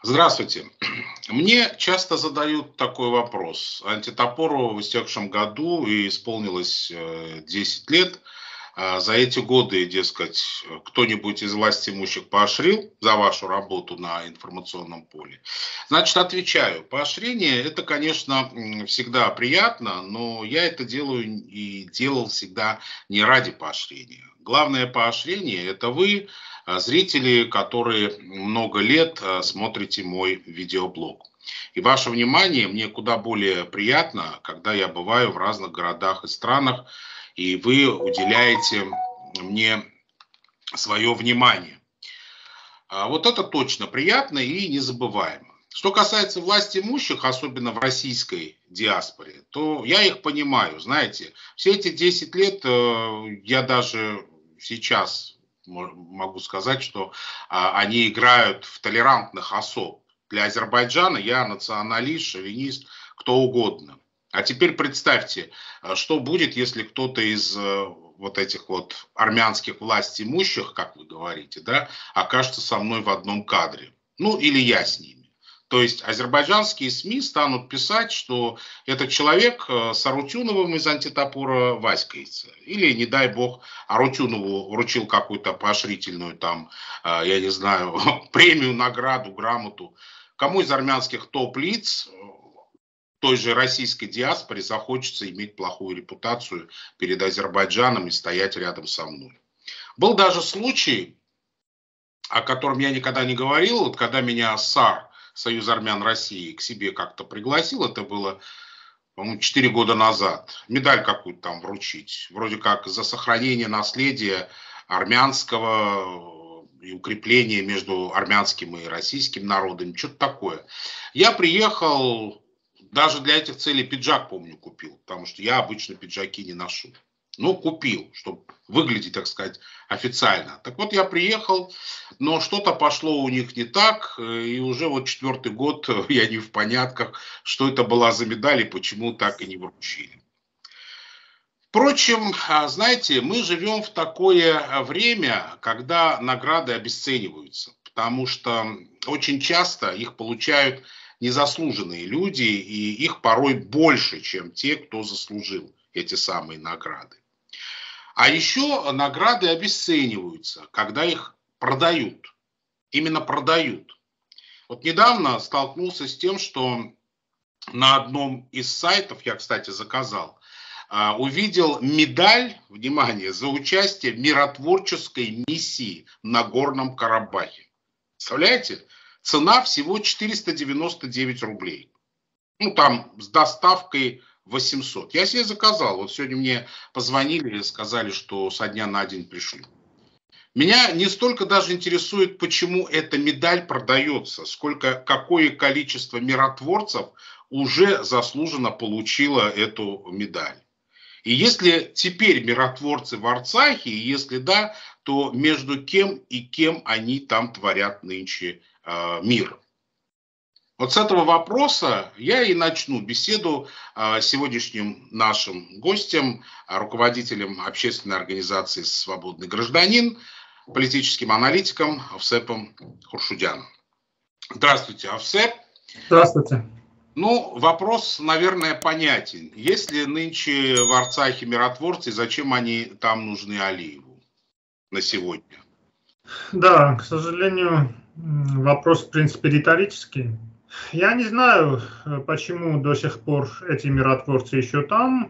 Здравствуйте. Мне часто задают такой вопрос. Антитопору в истекшем году и исполнилось 10 лет. За эти годы, дескать, кто-нибудь из власти имущих поощрил за вашу работу на информационном поле? Значит, отвечаю. Поощрение — это, конечно, всегда приятно, но я это делаю и делал всегда не ради поощрения. Главное поощрение — это вы, зрители, которые много лет смотрите мой видеоблог. И ваше внимание мне куда более приятно, когда я бываю в разных городах и странах, и вы уделяете мне свое внимание. Вот это точно приятно и незабываемо. Что касается власти имущих, особенно в российской диаспоре, то я их понимаю. Знаете, все эти 10 лет я даже сейчас могу сказать, что они играют в толерантных особ. Для Азербайджана я националист, шовинист, кто угодно. А теперь представьте, что будет, если кто-то из вот этих вот армянских власть имущих, как вы говорите, да, окажется со мной в одном кадре. Ну, или я с ними. То есть азербайджанские СМИ станут писать, что этот человек с Арутюновым из антитопора васькается. Или, не дай бог, Арутюнову вручил какую-то поощрительную там, я не знаю, премию, награду, грамоту. Кому из армянских топ-лиц той же российской диаспоре захочется иметь плохую репутацию перед Азербайджаном и стоять рядом со мной. Был даже случай, о котором я никогда не говорил, вот когда меня САР, Союз армян России, к себе как-то пригласил, это было, по-моему, 4 года назад, медаль какую-то там вручить, вроде как за сохранение наследия армянского и укрепление между армянским и российским народами, что-то такое. Я приехал, даже для этих целей пиджак, помню, купил, потому что я обычно пиджаки не ношу. Ну, купил, чтобы выглядеть, так сказать, официально. Так вот, я приехал, но что-то пошло у них не так, и уже вот 4-й год я не в понятках, что это была за медаль и почему так и не вручили. Впрочем, знаете, мы живем в такое время, когда награды обесцениваются, потому что очень часто их получают незаслуженные люди, и их порой больше, чем те, кто заслужил эти самые награды. А еще награды обесцениваются, когда их продают. Именно продают. Вот недавно столкнулся с тем, что на одном из сайтов, я, кстати, заказал, увидел медаль, внимание, за участие в миротворческой миссии в Нагорном Карабахе. Представляете? Цена всего 499 рублей. Ну, там с доставкой 800. Я себе заказал. Вот сегодня мне позвонили и сказали, что со дня на день пришлю. Меня не столько даже интересует, почему эта медаль продается, сколько какое количество миротворцев уже заслуженно получило эту медаль. И если теперь миротворцы в Арцахе, и если да, то между кем и кем они там творят нынче мир? Вот с этого вопроса я и начну беседу с сегодняшним нашим гостем, руководителем общественной организации «Свободный гражданин», политическим аналитиком Авсепом Хуршудяном. Здравствуйте, Авсеп. Здравствуйте. Ну, вопрос, наверное, понятен. Есть ли нынче в Арцахе миротворцы, зачем они там нужны Алиеву на сегодня? Да, к сожалению, вопрос, в принципе, риторический. Я не знаю, почему до сих пор эти миротворцы еще там.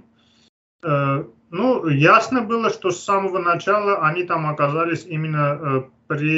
Ну, ясно было, что с самого начала они там оказались именно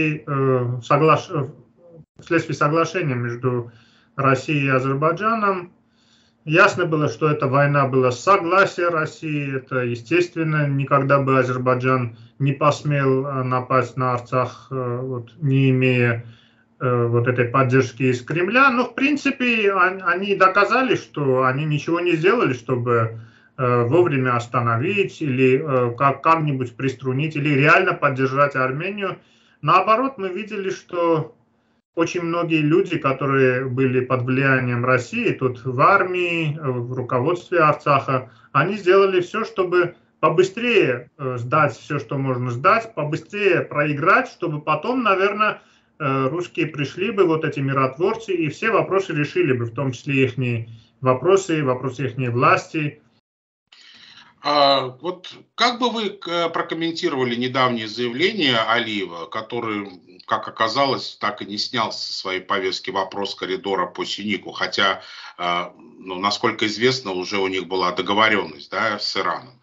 вследствие соглашения между Россией и Азербайджаном. Ясно было, что эта война была с согласия России. Это естественно, никогда бы Азербайджан не посмел напасть на Арцах, вот, не имея вот этой поддержки из Кремля. Но в принципе они доказали, что они ничего не сделали, чтобы вовремя остановить или как-нибудь приструнить, или реально поддержать Армению. Наоборот, мы видели, что очень многие люди, которые были под влиянием России, тут в армии, в руководстве Арцаха, они сделали все, чтобы побыстрее сдать все, что можно сдать, побыстрее проиграть, чтобы потом, наверное, русские пришли бы, вот эти миротворцы, и все вопросы решили бы, в том числе их вопросы их власти. Вот как бы вы прокомментировали недавнее заявление Алиева, который, как оказалось, так и не снял со своей повестки вопрос коридора по Синику, хотя, ну, насколько известно, уже у них была договоренность, да, с Ираном?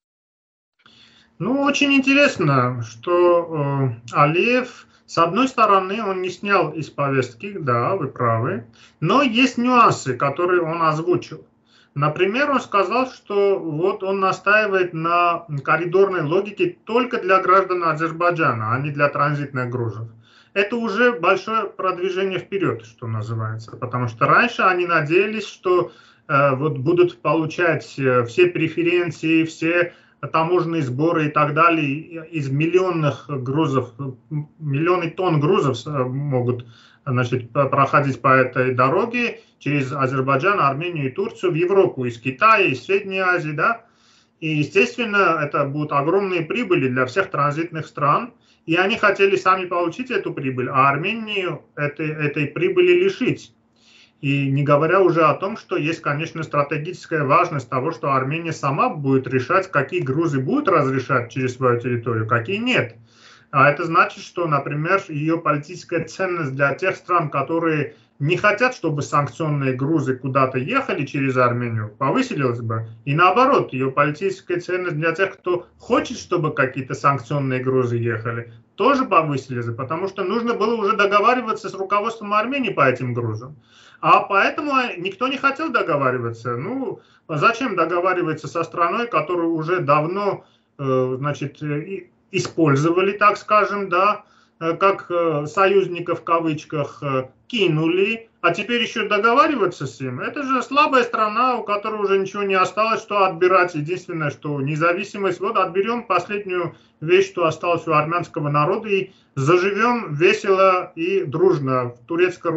Ну, очень интересно, что Алиев, с одной стороны, он не снял из повестки, да, вы правы, но есть нюансы, которые он озвучил. Например, он сказал, что вот он настаивает на коридорной логике только для граждан Азербайджана, а не для транзитных грузов. Это уже большое продвижение вперед, что называется, потому что раньше они надеялись, что вот будут получать все преференции, все таможенные сборы и так далее из миллионных грузов, миллионы тонн грузов могут, значит, проходить по этой дороге через Азербайджан, Армению и Турцию в Европу, из Китая, из Средней Азии, да. И, естественно, это будут огромные прибыли для всех транзитных стран, и они хотели сами получить эту прибыль, а Армению этой прибыли лишить. И не говоря уже о том, что есть, конечно, стратегическая важность того, что Армения сама будет решать, какие грузы будут разрешать через свою территорию, какие нет. А это значит, что, например, ее политическая ценность для тех стран, которые не хотят, чтобы санкционные грузы куда-то ехали через Армению, повысилась бы. И наоборот, ее политическая ценность для тех, кто хочет, чтобы какие-то санкционные грузы ехали, тоже повысились бы, потому что нужно было уже договариваться с руководством Армении по этим грузам. А поэтому никто не хотел договариваться. Ну, зачем договариваться со страной, которую уже давно, значит, использовали, так скажем, да, как союзников в кавычках кинули, а теперь еще договариваться с ним. Это же слабая страна, у которой уже ничего не осталось, что отбирать. Единственное, что независимость, вот отберем последнюю вещь, что осталось у армянского народа, и заживем весело и дружно в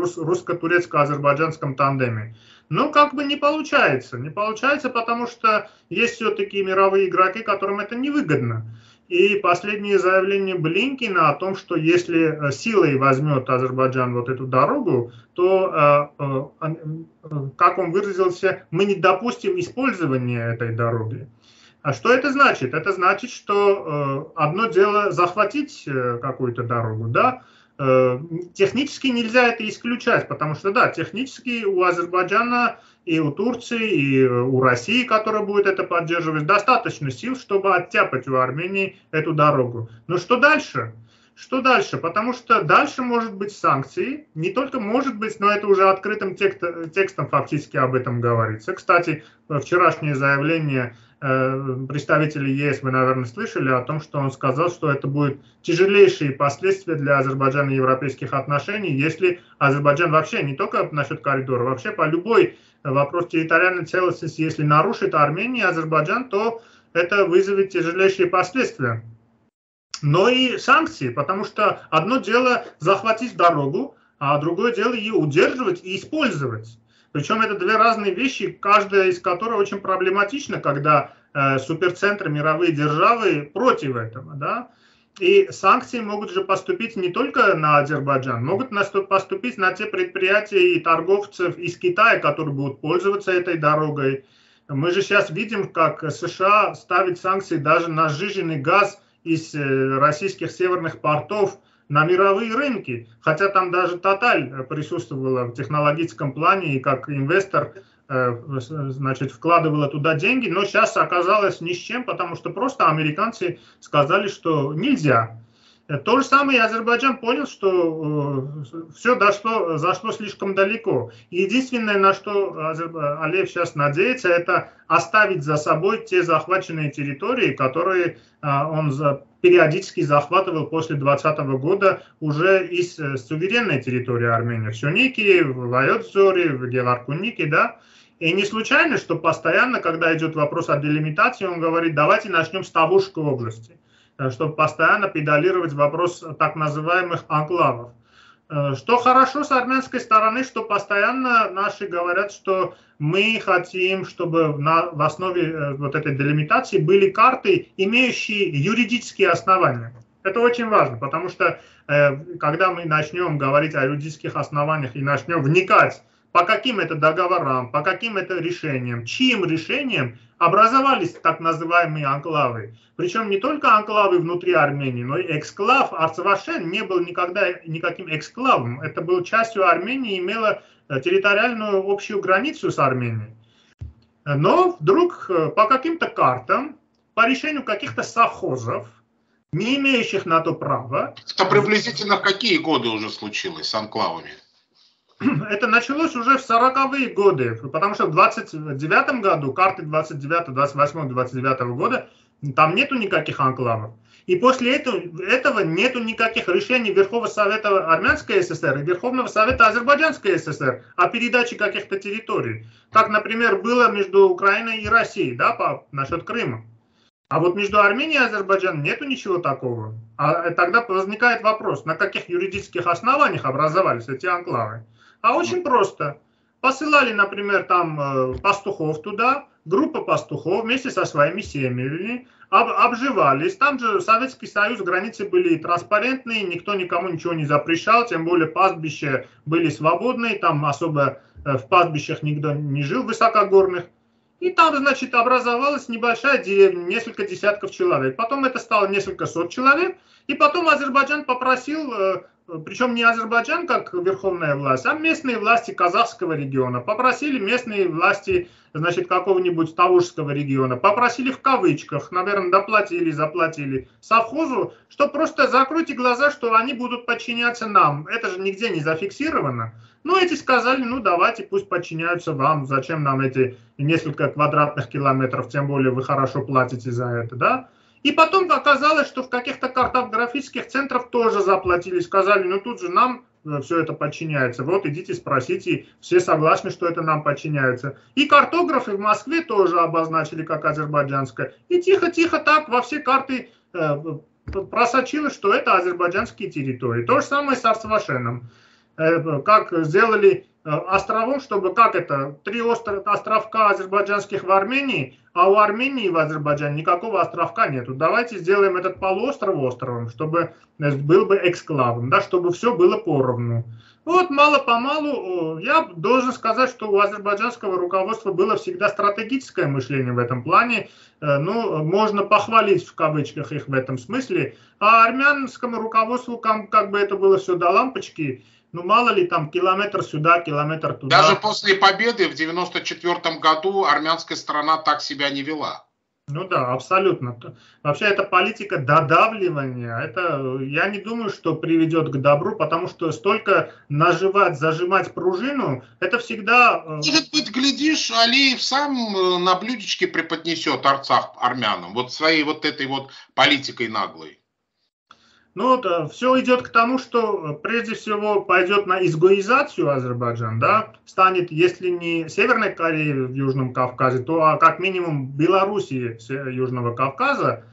русско-турецко-азербайджанском тандеме. Но как бы не получается. Не получается, потому что есть все-таки мировые игроки, которым это невыгодно. И последнее заявление Блинкина о том, что если силой возьмет Азербайджан вот эту дорогу, то, как он выразился, мы не допустим использования этой дороги. А что это значит? Это значит, что одно дело захватить какую-то дорогу, да, технически нельзя это исключать, потому что, да, технически у Азербайджана и у Турции, и у России, которая будет это поддерживать, достаточно сил, чтобы оттяпать у Армении эту дорогу. Но что дальше? Что дальше? Потому что дальше может быть санкции, не только может быть, но это уже открытым текстом фактически об этом говорится. Кстати, вчерашнее заявление представителя ЕС, вы, наверное, слышали о том, что он сказал, что это будут тяжелейшие последствия для Азербайджана и европейских отношений, если Азербайджан вообще, не только насчет коридора, вообще по любой вопрос территориальной целостности, если нарушит Армения и Азербайджан, то это вызовет тяжелейшие последствия. Но и санкции, потому что одно дело захватить дорогу, а другое дело ее удерживать и использовать. Причем это две разные вещи, каждая из которых очень проблематична, когда суперцентры, мировые державы против этого. Да? И санкции могут же поступить не только на Азербайджан, могут поступить на те предприятия и торговцев из Китая, которые будут пользоваться этой дорогой. Мы же сейчас видим, как США ставит санкции даже на сжиженный газ из российских северных портов на мировые рынки, хотя там даже Total присутствовала в технологическом плане и как инвестор, значит, вкладывала туда деньги, но сейчас оказалось ни с чем, потому что просто американцы сказали, что нельзя. То же самое и Азербайджан понял, что все зашло слишком далеко. И единственное, на что Алиев сейчас надеется, это оставить за собой те захваченные территории, которые он периодически захватывал после 2020 года уже из суверенной территории Армении. В Сюнике, в Вайотзоре, в Геваркунике, да. И не случайно, что постоянно, когда идет вопрос о делимитации, он говорит, давайте начнем с Тавушской области, чтобы постоянно педалировать вопрос так называемых анклавов. Что хорошо с армянской стороны, что постоянно наши говорят, что мы хотим, чтобы в основе вот этой делимитации были карты, имеющие юридические основания. Это очень важно, потому что когда мы начнем говорить о юридических основаниях и начнем вникать, по каким это договорам, по каким это решениям, чьим решением образовались так называемые анклавы. Причем не только анклавы внутри Армении, но и эксклав Арцвашен не был никогда никаким эксклавом. Это был частью Армении, имела территориальную общую границу с Арменией. Но вдруг по каким-то картам, по решению каких-то совхозов, не имеющих на то права... Это приблизительно в какие годы уже случилось с анклавами? Это началось уже в 40-е годы, потому что в 29 году, карты 29, 28, 29 года, там нету никаких анклавов. И после этого нету никаких решений Верховного Совета Армянской ССР и Верховного Совета Азербайджанской ССР о передаче каких-то территорий. Как, например, было между Украиной и Россией, да, насчет Крыма. А вот между Арменией и Азербайджаном нету ничего такого. А тогда возникает вопрос, на каких юридических основаниях образовались эти анклавы. А очень просто. Посылали, например, там пастухов туда, группа пастухов вместе со своими семьями, обживались. Там же Советский Союз, границы были транспарентные, никто никому ничего не запрещал, тем более пастбища были свободные, там особо в пастбищах никто не жил, высокогорных. И там, значит, образовалась небольшая деревня, несколько десятков человек. Потом это стало несколько сот человек. И потом Азербайджан попросил, причем не Азербайджан как верховная власть, а местные власти казахского региона. Попросили местные власти, значит, какого-нибудь Тавушского региона. Попросили в кавычках, наверное, доплатили, заплатили совхозу, что просто закройте глаза, что они будут подчиняться нам. Это же нигде не зафиксировано. Ну, эти сказали, ну, давайте, пусть подчиняются вам, зачем нам эти несколько квадратных километров, тем более вы хорошо платите за это, да? И потом оказалось, что в каких-то картографических центрах тоже заплатили, сказали, ну, тут же нам все это подчиняется, вот идите спросите, все согласны, что это нам подчиняется. И картографы в Москве тоже обозначили как азербайджанское. И тихо-тихо так во все карты просочилось, что это азербайджанские территории. То же самое с Арцвашеном. Как сделали островом, чтобы, как это, 3 островка азербайджанских в Армении, а у Армении в Азербайджане никакого островка нету. Давайте сделаем этот полуостров островом, чтобы был бы эксклавом, да, чтобы все было поровну. Вот мало-помалу я должен сказать, что у азербайджанского руководства было всегда стратегическое мышление в этом плане. Ну, можно похвалить в кавычках их в этом смысле. А армянскому руководству, как бы это было все до лампочки, ну, мало ли, там, километр сюда, километр туда. Даже после победы в 1994 году армянская сторона так себя не вела. Ну да, абсолютно. Вообще, это политика додавливания. Это, я не думаю, что приведет к добру, потому что столько наживать, зажимать пружину, это всегда... Может быть, глядишь, Алиев сам на блюдечке преподнесет Арцах армянам, вот своей вот этой вот политикой наглой. Ну вот, все идет к тому, что прежде всего пойдет на изгоизацию Азербайджан, да, станет, если не Северной Кореей в Южном Кавказе, то как минимум Белоруссии Южного Кавказа,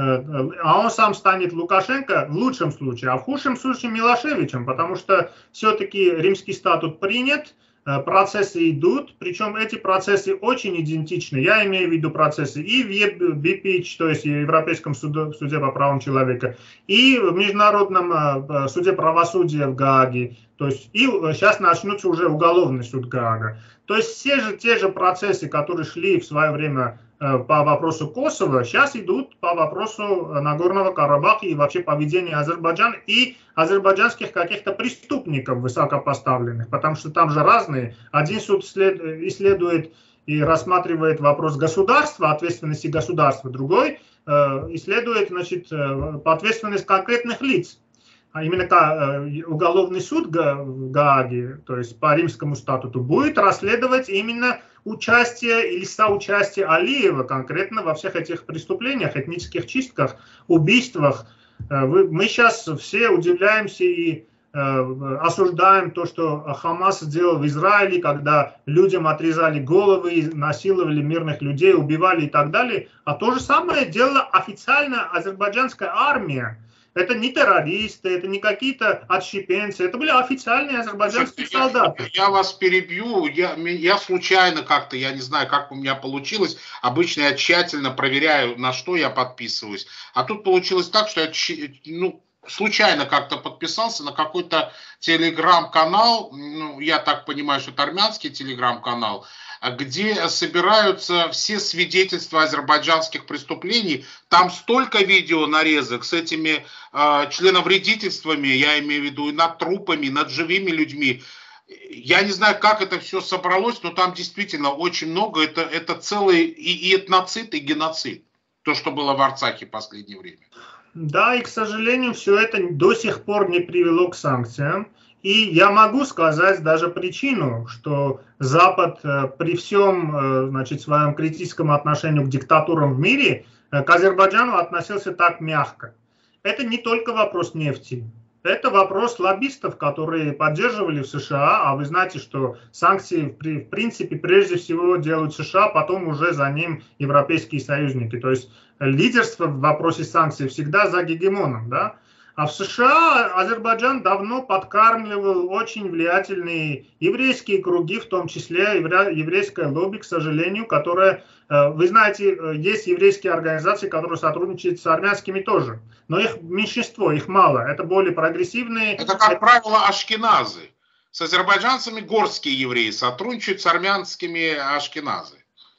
а он сам станет Лукашенко в лучшем случае, а в худшем случае Милошевичем, потому что все-таки римский статут принят, процессы идут, причем эти процессы очень идентичны. Я имею в виду процессы и в ЕБПИЧ, то есть в Европейском суде по правам человека, и в Международном суде правосудия в Гааге. То есть и сейчас начнется уже уголовный суд Гаага. То есть все же те же процессы, которые шли в свое время по вопросу Косово, сейчас идут по вопросу Нагорного Карабаха и вообще поведения Азербайджана и азербайджанских каких-то преступников высокопоставленных, потому что там же разные. Один суд исследует и рассматривает вопрос государства, ответственности государства, другой исследует, значит, ответственность конкретных лиц. А именно уголовный суд в Гааге, то есть по римскому статуту, будет расследовать именно участие или соучастие Алиева конкретно во всех этих преступлениях, этнических чистках, убийствах. Мы сейчас все удивляемся и осуждаем то, что Хамас сделал в Израиле, когда людям отрезали головы, насиловали мирных людей, убивали и так далее. А то же самое делала официально азербайджанская армия. Это не террористы, это не какие-то отщепенцы, это были официальные азербайджанские солдаты. Я вас перебью, я случайно как-то, я не знаю, как у меня получилось, обычно я тщательно проверяю, на что я подписываюсь, а тут получилось так, что я случайно как-то подписался на какой-то телеграм-канал, я так понимаю, что это армянский телеграм-канал, где собираются все свидетельства азербайджанских преступлений. Там столько видеонарезок с этими членовредительствами, я имею в виду и над трупами, и над живыми людьми. Я не знаю, как это все собралось, но там действительно очень много. Это целый и этноцид, и геноцид. То, что было в Арцахе в последнее время. Да, и, к сожалению, все это до сих пор не привело к санкциям. И я могу сказать даже причину, что Запад при всем, значит, своем критическом отношении к диктатурам в мире к Азербайджану относился так мягко. Это не только вопрос нефти. Это вопрос лоббистов, которые поддерживали в США, а вы знаете, что санкции в принципе прежде всего делают США, потом уже за ним европейские союзники. То есть лидерство в вопросе санкций всегда за гегемоном, да? А в США Азербайджан давно подкармливал очень влиятельные еврейские круги, в том числе еврейское лобби, к сожалению, которое, вы знаете, есть еврейские организации, которые сотрудничают с армянскими тоже. Но их меньшинство, их мало. Это более прогрессивные. Это, как правило, ашкеназы. С азербайджанцами горские евреи сотрудничают с армянскими ашкеназы.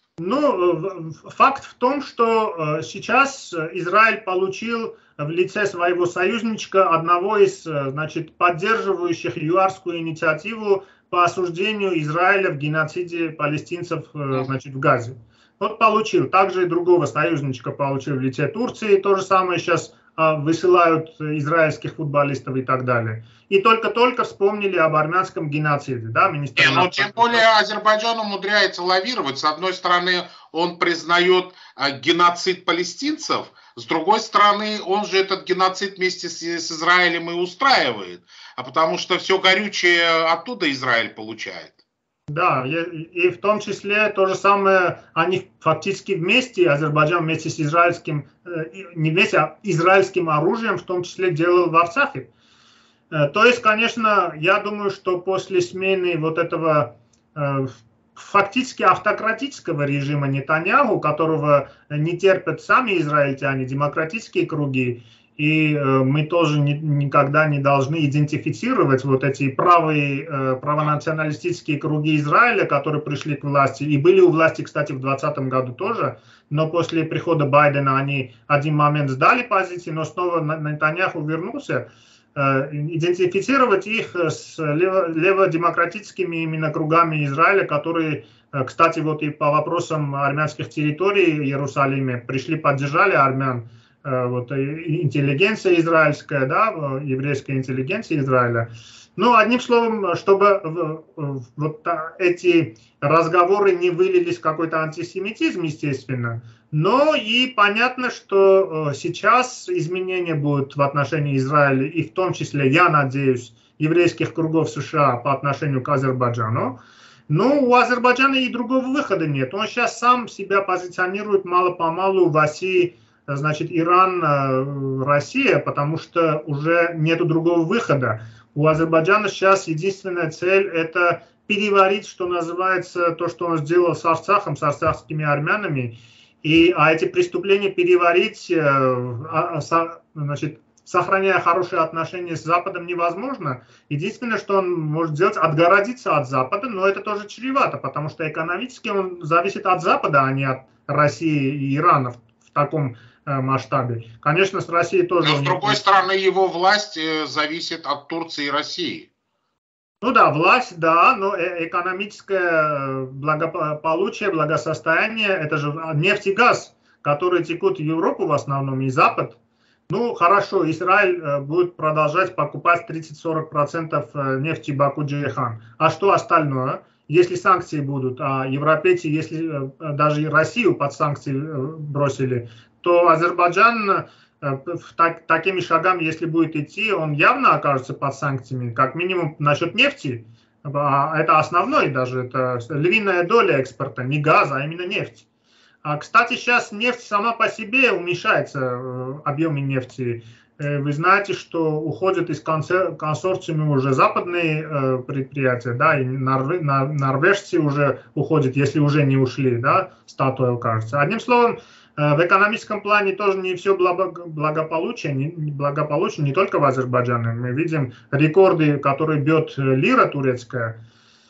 Ну, факт в том, что сейчас Израиль получил в лице своего союзничка одного из, значит, поддерживающих ЮАРскую инициативу по осуждению Израиля в геноциде палестинцев, значит, в Газе. Вот получил. Также и другого союзничка получил в лице Турции. То же самое сейчас высылают израильских футболистов и так далее. И только-только вспомнили об армянском геноциде. Да, но тем более Азербайджан умудряется лавировать. С одной стороны, он признает геноцид палестинцев, с другой стороны, он же этот геноцид вместе с Израилем и устраивает. А потому что все горючее оттуда Израиль получает. Да, и в том числе то же самое, они фактически вместе, Азербайджан вместе с израильским, не вместе, а израильским оружием в том числе делал в Арцахе. То есть, конечно, я думаю, что после смены вот этого фактически автократического режима Нетаньяху, которого не терпят сами израильтяне, демократические круги, и мы тоже никогда не должны идентифицировать вот эти правонационалистические круги Израиля, которые пришли к власти, и были у власти, кстати, в 2020 году тоже, но после прихода Байдена они один момент сдали позиции, но снова Нетаньяху вернулся. Идентифицировать их с леводемократическими именно кругами Израиля, которые, кстати, вот и по вопросам армянских территорий в Иерусалиме пришли, поддержали армян, вот, интеллигенция израильская, да, еврейская интеллигенция Израиля. Ну, одним словом, чтобы вот эти разговоры не вылились в какой-то антисемитизм, естественно, но и понятно, что сейчас изменения будут в отношении Израиля, и в том числе, я надеюсь, еврейских кругов США по отношению к Азербайджану. Но у Азербайджана и другого выхода нет. Он сейчас сам себя позиционирует мало-помалу в оси, значит, Иран, Россия, потому что уже нету другого выхода. У Азербайджана сейчас единственная цель – это переварить, что называется, то, что он сделал с Арцахом, с арцахскими армянами, а эти преступления переварить, значит, сохраняя хорошие отношения с Западом, невозможно. Единственное, что он может сделать, отгородиться от Запада, но это тоже чревато, потому что экономически он зависит от Запада, а не от России и Ирана в таком масштабе. Конечно, с Россией тоже... Но с другой стороны, его власть зависит от Турции и России. Ну да, власть, да, но экономическое благополучие, благосостояние, это же нефть и газ, которые текут в Европу в основном и Запад. Ну хорошо, Израиль будет продолжать покупать 30-40% нефти Баку-Джейхан. А что остальное? Если санкции будут, а европейцы, если даже Россию под санкции бросили, то Азербайджан такими шагами, если будет идти, он явно окажется под санкциями, как минимум насчет нефти. Это основной даже, это львиная доля экспорта, не газа, а именно нефть. Кстати, сейчас нефть сама по себе уменьшается, объемы нефти. Вы знаете, что уходят из консорциума уже западные предприятия, да, и норвежцы уже уходят, если уже не ушли, да, Statoil, кажется. Одним словом, в экономическом плане тоже не все благополучие, не только в Азербайджане. Мы видим рекорды, которые бьет лира турецкая.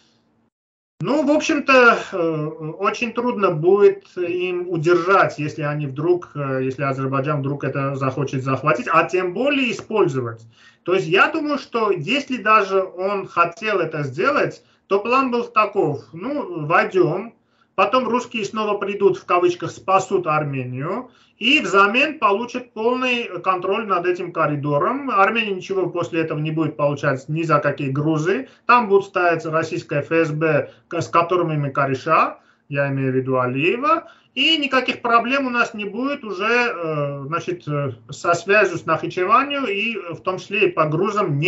Ну, в общем-то, очень трудно будет им удержать, если если Азербайджан вдруг это захочет захватить, а тем более использовать. То есть я думаю, что если даже он хотел это сделать, то план был таков: ну, войдем, потом русские снова придут, в кавычках, спасут Армению, и взамен получат полный контроль над этим коридором. Армения ничего после этого не будет получать ни за какие грузы. Там будет стоять российская ФСБ, с которыми мы кореша, я имею в виду Алиева, и никаких проблем у нас не будет уже, значит, со связью с Нахичеванью, и в том числе и по грузам,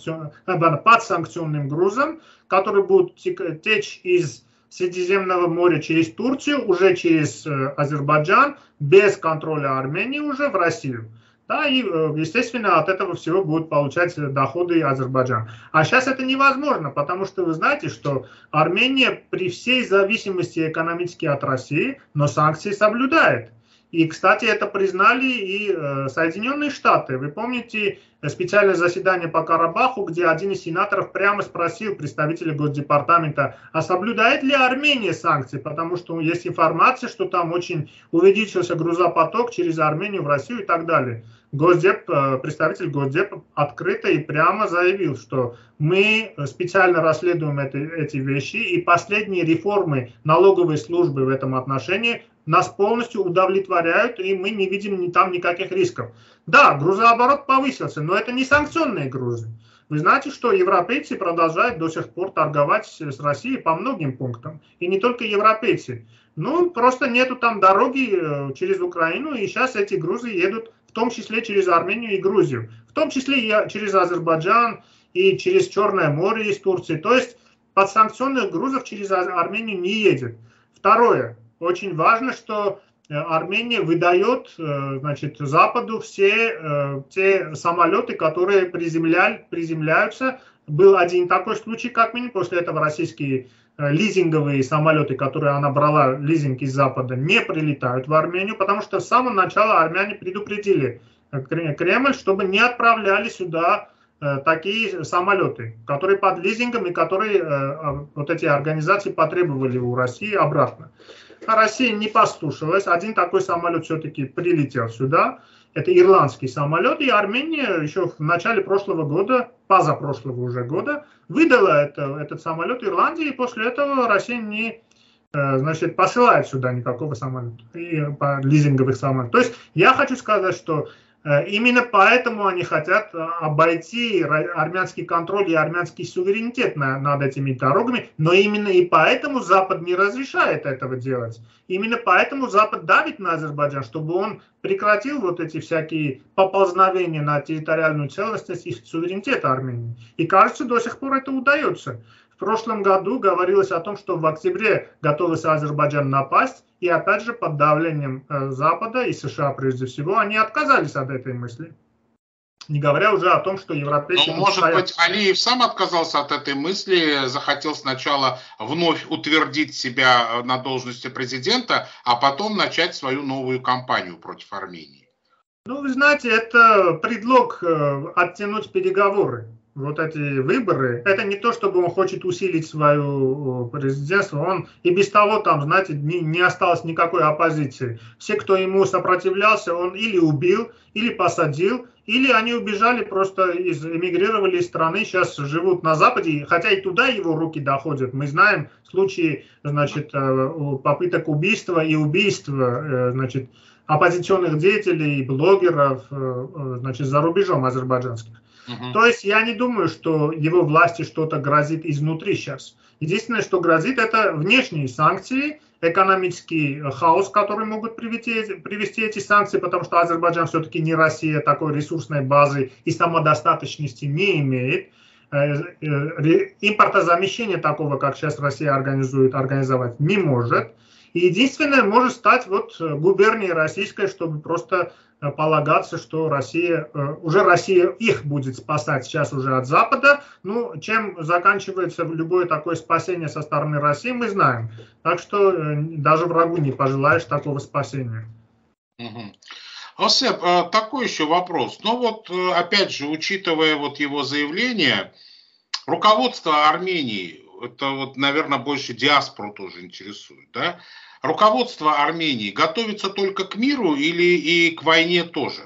подсанкционным грузам, которые будут течь из Средиземного моря через Турцию, уже через Азербайджан, без контроля Армении уже в Россию. Да, и, естественно, от этого всего будет получать доходы Азербайджан. А сейчас это невозможно, потому что вы знаете, что Армения при всей зависимости экономически от России, но санкции соблюдает. И, кстати, это признали и Соединенные Штаты. Вы помните специальное заседание по Карабаху, где один из сенаторов прямо спросил представителя Госдепартамента, а соблюдает ли Армения санкции, потому что есть информация, что там очень увеличился грузопоток через Армению в Россию и так далее. Представитель Госдепа открыто и прямо заявил, что мы специально расследуем эти вещи, и последние реформы налоговой службы в этом отношении нас полностью удовлетворяют, и мы не видим там никаких рисков. Да, грузооборот повысился, но это не санкционные грузы. Вы знаете, что европейцы продолжают до сих пор торговать с Россией по многим пунктам. И не только европейцы. Ну, просто нету там дороги через Украину, и сейчас эти грузы едут в том числе через Армению и Грузию. В том числе и через Азербайджан, и через Черное море из Турции. То есть подсанкционных грузов через Армению не едет. Второе. Очень важно, что Армения выдает, значит, Западу все те самолеты, которые приземляются. Был один такой случай, как минимум, после этого российские лизинговые самолеты, которые она брала лизинг из Запада, не прилетают в Армению, потому что с самого начала армяне предупредили Кремль, чтобы не отправляли сюда такие самолеты, которые под лизингом и которые вот эти организации потребовали у России обратно. А Россия не послушалась. Один такой самолет все-таки прилетел сюда. Это ирландский самолет. И Армения еще в начале прошлого года, позапрошлого уже года, выдала этот самолет Ирландии. И после этого Россия не, значит, посылает сюда никакого самолета. Лизинговых самолетов. То есть я хочу сказать, что именно поэтому они хотят обойти армянский контроль и армянский суверенитет над этими дорогами, но именно и поэтому Запад не разрешает этого делать. Именно поэтому Запад давит на Азербайджан, чтобы он прекратил вот эти всякие поползновения на территориальную целостность и суверенитет Армении. И кажется, до сих пор это удается. В прошлом году говорилось о том, что в октябре готовился Азербайджан напасть, и опять же под давлением Запада и США прежде всего они отказались от этой мысли. Не говоря уже о том, что европейцы... Но, может быть, Алиев сам отказался от этой мысли, захотел сначала вновь утвердить себя на должности президента, а потом начать свою новую кампанию против Армении. Ну, вы знаете, это предлог оттянуть переговоры. Вот эти выборы, это не то, чтобы он хочет усилить свое президентство, он и без того там, знаете, не осталось никакой оппозиции. Все, кто ему сопротивлялся, он или убил, или посадил, или они убежали, просто эмигрировали из страны, сейчас живут на Западе, хотя и туда его руки доходят. Мы знаем случаи, значит, попыток убийства и убийства, значит, оппозиционных деятелей, блогеров, значит, за рубежом азербайджанских. То есть я не думаю, что его власти что-то грозит изнутри сейчас. Единственное, что грозит, это внешние санкции, экономический хаос, который могут привести эти санкции, потому что Азербайджан все-таки не Россия, такой ресурсной базы и самодостаточности не имеет. Импортозамещение такого, как сейчас Россия организовать, не может. И единственное может стать вот губернией российской, чтобы просто полагаться, что Россия их будет спасать сейчас уже от Запада. Ну, чем заканчивается любое такое спасение со стороны России, мы знаем. Так что даже врагу не пожелаешь такого спасения. Осеп, такой еще вопрос. Ну вот, опять же, учитывая вот его заявление, руководство Армении, это вот, наверное, больше диаспору тоже интересует, да? Руководство Армении готовится только к миру или и к войне тоже?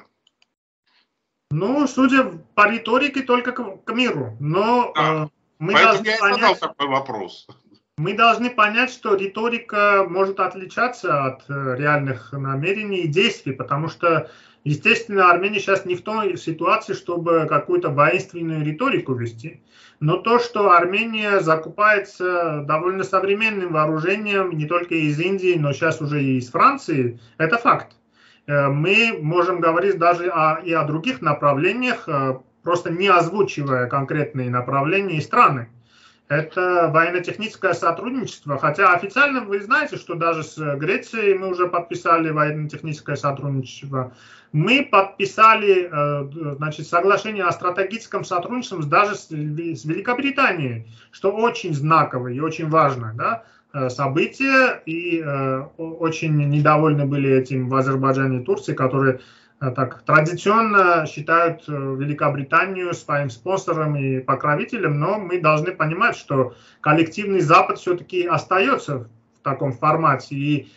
Ну, судя по риторике, только к миру. Но мы поэтому я и задал такой вопрос. Мы должны понять, что риторика может отличаться от реальных намерений и действий, потому что, естественно, Армения сейчас не в той ситуации, чтобы какую-то воинственную риторику вести. Но то, что Армения закупается довольно современным вооружением, не только из Индии, но сейчас уже и из Франции, это факт. Мы можем говорить даже и о других направлениях, просто не озвучивая конкретные направления и страны. Это военно-техническое сотрудничество, хотя официально вы знаете, что даже с Грецией мы уже подписали военно-техническое сотрудничество. Мы подписали, значит, соглашение о стратегическом сотрудничестве даже с Великобританией, что очень знаковое и очень важное, да, событие, и очень недовольны были этим в Азербайджане и Турции, которые так традиционно считают Великобританию своим спонсором и покровителем, но мы должны понимать, что коллективный Запад все-таки остается в таком формате, и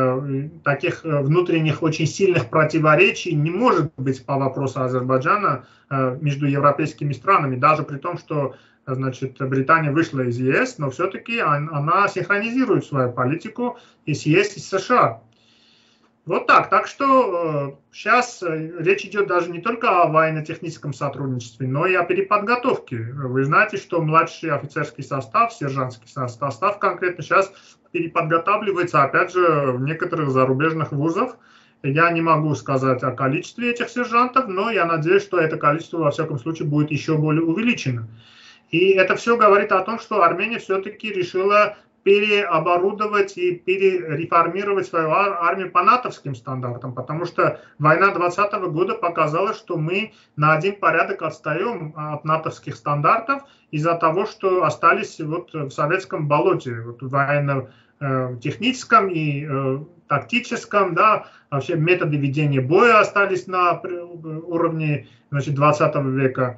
таких внутренних очень сильных противоречий не может быть по вопросу Азербайджана между европейскими странами, даже при том, что, значит, Британия вышла из ЕС, но все-таки она синхронизирует свою политику и с ЕС, и с США. Вот так. Так что сейчас речь идет даже не только о военно-техническом сотрудничестве, но и о переподготовке. Вы знаете, что младший офицерский состав, сержантский состав конкретно сейчас переподготавливается, опять же, в некоторых зарубежных вузах. Я не могу сказать о количестве этих сержантов, но я надеюсь, что это количество, во всяком случае, будет еще более увеличено. И это все говорит о том, что Армения все-таки решила переоборудовать и перереформировать свою армию по натовским стандартам, потому что война 2020 года показала, что мы на один порядок отстаем от натовских стандартов из-за того, что остались вот в советском болоте, вот в военно-техническом и тактическом, да, вообще методы ведения боя остались на уровне, значит, 20 века.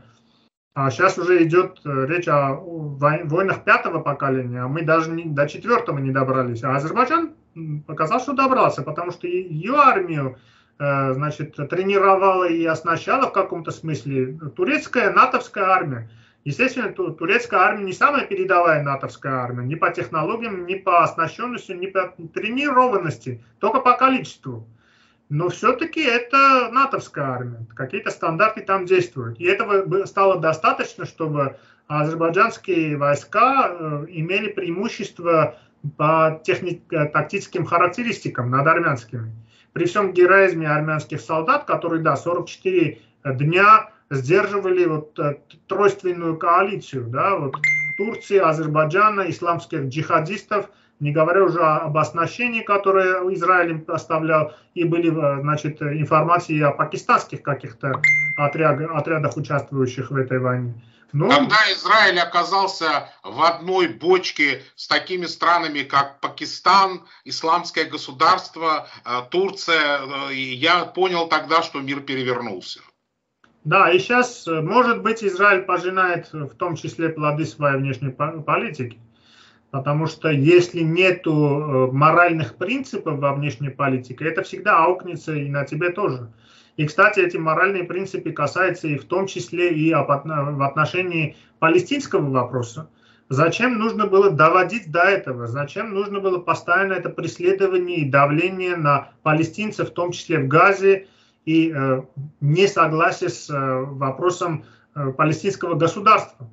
А сейчас уже идет речь о войнах 5-го поколения, а мы даже до 4-го не добрались. А Азербайджан показал, что добрался, потому что ее армию, значит, тренировала и оснащала в каком-то смысле турецкая, натовская армия. Естественно, турецкая армия не самая передовая натовская армия, ни по технологиям, ни по оснащенности, ни по тренированности, только по количеству. Но все-таки это натовская армия, какие-то стандарты там действуют. И этого стало достаточно, чтобы азербайджанские войска имели преимущество по тактическим характеристикам над армянскими. При всем героизме армянских солдат, которые, да, 44 дня сдерживали вот тройственную коалицию, да, вот Турции, Азербайджана, исламских джихадистов, не говоря уже об оснащении, которое Израиль им поставлял, и были, значит, информации о пакистанских каких-то отрядах, участвующих в этой войне. Но когда Израиль оказался в одной бочке с такими странами, как Пакистан, Исламское государство, Турция, я понял тогда, что мир перевернулся. Да, и сейчас, может быть, Израиль пожинает в том числе плоды своей внешней политики. Потому что если нет моральных принципов во внешней политике, это всегда аукнется и на тебе тоже. И, кстати, эти моральные принципы касаются и в том числе и в отношении палестинского вопроса. Зачем нужно было доводить до этого? Зачем нужно было постоянно это преследование и давление на палестинцев, в том числе в Газе, и несогласие с вопросом палестинского государства?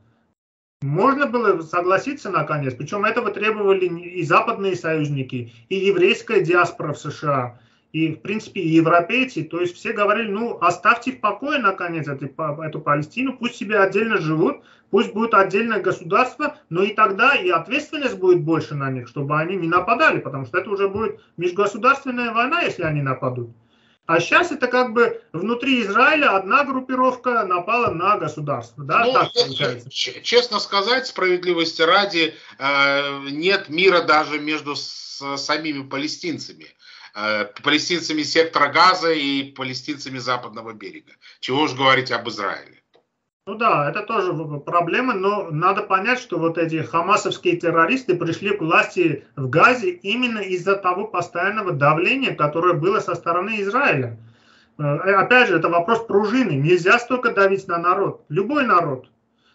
Можно было согласиться наконец, причем этого требовали и западные союзники, и еврейская диаспора в США, и, в принципе, и европейцы, то есть все говорили, ну, оставьте в покое, наконец, эту Палестину, пусть себе отдельно живут, пусть будет отдельное государство, но и тогда и ответственность будет больше на них, чтобы они не нападали, потому что это уже будет межгосударственная война, если они нападут. А сейчас это как бы внутри Израиля одна группировка напала на государство. Да? Ну, так получается. Честно сказать, справедливости ради, нет мира даже между самими палестинцами. Палестинцами сектора Газа и палестинцами Западного берега. Чего уж говорить об Израиле. Ну да, это тоже проблема, но надо понять, что вот эти хамасовские террористы пришли к власти в Газе именно из-за того постоянного давления, которое было со стороны Израиля. Опять же, это вопрос пружины. Нельзя столько давить на народ. Любой народ.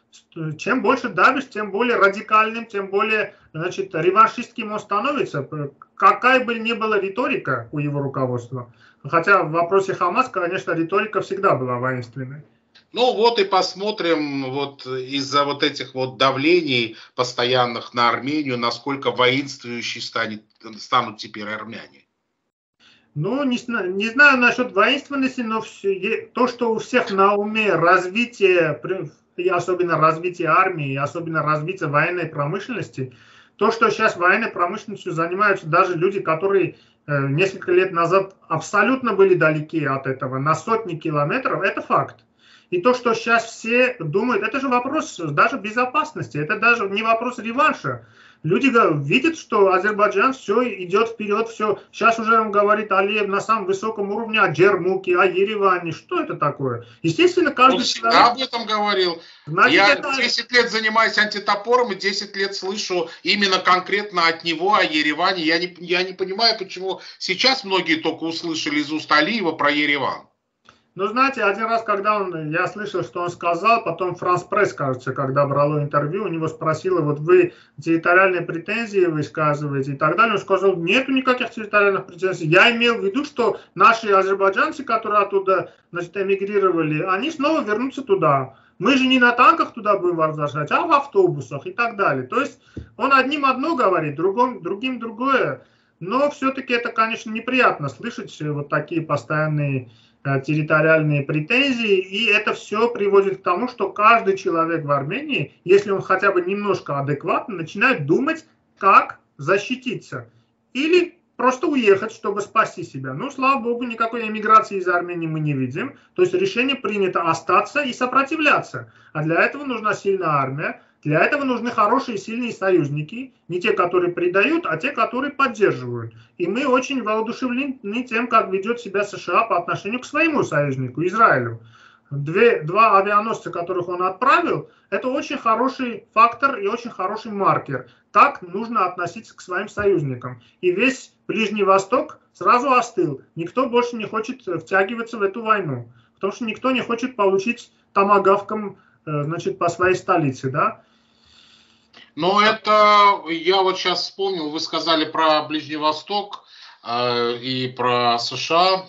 Чем больше давишь, тем более радикальным, тем более, значит, реваншистским он становится. Какая бы ни была риторика у его руководства. Хотя в вопросе Хамас, конечно, риторика всегда была воинственной. Ну вот и посмотрим вот из-за вот этих вот давлений постоянных на Армению, насколько воинствующие станут теперь армяне. Ну, не знаю насчет воинственности, но то, что у всех на уме развитие, и особенно развитие армии, и особенно развитие военной промышленности, то, что сейчас военной промышленностью занимаются даже люди, которые несколько лет назад абсолютно были далеки от этого, на сотни километров, это факт. И то, что сейчас все думают, это же вопрос даже безопасности, это даже не вопрос реванша. Люди видят, что Азербайджан все идет вперед, все. Сейчас уже он говорит Алиев на самом высоком уровне о Джермуке, о Ереване. Что это такое? Естественно, каждый человек... Я об этом говорил. Значит, я это... 10 лет занимаюсь антитопором и 10 лет слышу именно конкретно от него о Ереване. Я не понимаю, почему сейчас многие только услышали из уст Алиева про Ереван. Ну, знаете, один раз, когда я слышал, что он сказал, потом Франс Пресс, кажется, когда брало интервью, у него спросили, вот вы территориальные претензии высказываете и так далее. Он сказал, нету никаких территориальных претензий. Я имел в виду, что наши азербайджанцы, которые оттуда, значит, эмигрировали, они снова вернутся туда. Мы же не на танках туда будем возвращать, а в автобусах и так далее. То есть он одним одно говорит, другим другое. Но все-таки это, конечно, неприятно слышать вот такие постоянные территориальные претензии, и это все приводит к тому, что каждый человек в Армении, если он хотя бы немножко адекватно, начинает думать, как защититься. Или просто уехать, чтобы спасти себя. Ну, слава богу, никакой эмиграции из Армении мы не видим. То есть решение принято остаться и сопротивляться. А для этого нужна сильная армия. Для этого нужны хорошие, сильные союзники, не те, которые предают, а те, которые поддерживают. И мы очень воодушевлены тем, как ведет себя США по отношению к своему союзнику, Израилю. Два авианосца, которых он отправил, это очень хороший фактор и очень хороший маркер. Так нужно относиться к своим союзникам. И весь Ближний Восток сразу остыл. Никто больше не хочет втягиваться в эту войну. Потому что никто не хочет получить томагавком, значит, по своей столице, да? Но это, я вот сейчас вспомнил, вы сказали про Ближний Восток и про США.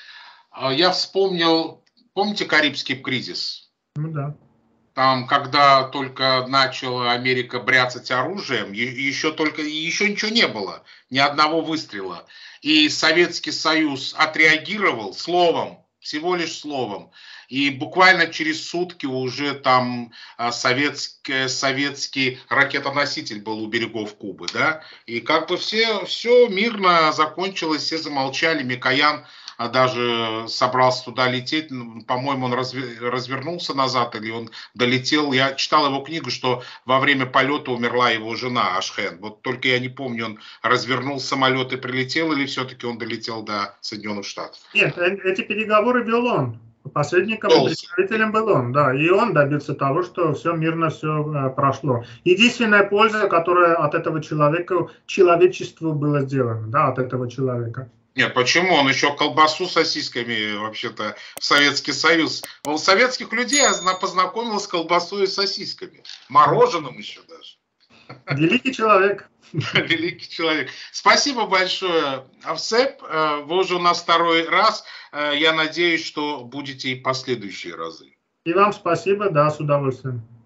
Я вспомнил, помните Карибский кризис? Ну да. Там, когда только начала Америка бряцать оружием, еще ничего не было, ни одного выстрела. И Советский Союз отреагировал словом, всего лишь словом. И буквально через сутки уже там советский ракетоноситель был у берегов Кубы, да. И как бы все мирно закончилось, все замолчали. Микоян даже собрался туда лететь, по-моему, он развернулся назад, или он долетел. Я читал его книгу, что во время полета умерла его жена Ашхен. Вот только я не помню, он развернул самолет и прилетел, или все-таки он долетел до Соединенных Штатов. Нет, эти переговоры вел он. Посредником и представителем был он, да, и он добился того, что все мирно, все прошло. Единственная польза, которая от этого человека, человечеству была сделана, да, от этого человека. Нет, почему? Он еще колбасу с сосисками, вообще-то, в Советский Союз. Он советских людей познакомил с колбасой и сосисками. Мороженым еще даже. Великий человек. Великий человек. Спасибо большое, Авсеп. Вы уже у нас второй раз. Я надеюсь, что будете и последующие разы. И вам спасибо, да, с удовольствием.